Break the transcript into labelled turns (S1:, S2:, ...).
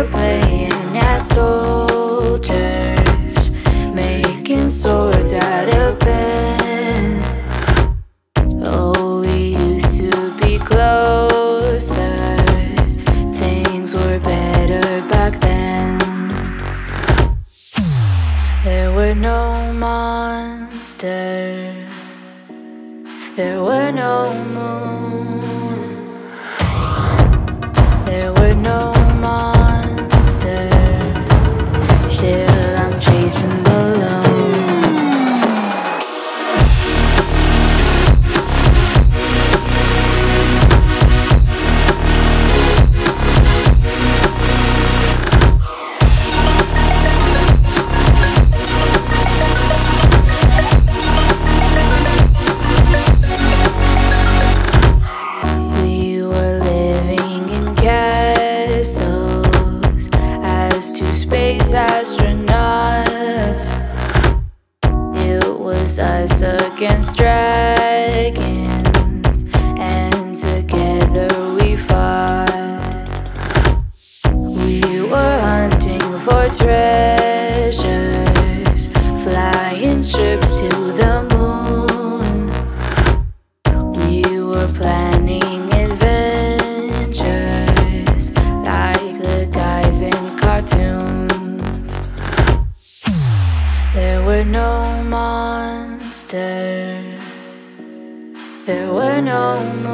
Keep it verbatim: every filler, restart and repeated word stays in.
S1: were playing as soldiers, making swords out of pens. Oh, we used to be closer. Things were better back then. There were no monsters. There were no moon. There were no monsters. Still I'm chasing balloons. Astronauts, it was us against dragons, and together we fought. We were hunting for treasures, flying trips to the moon. We were planning adventures like the guys in cartoons. There were no monsters. There were no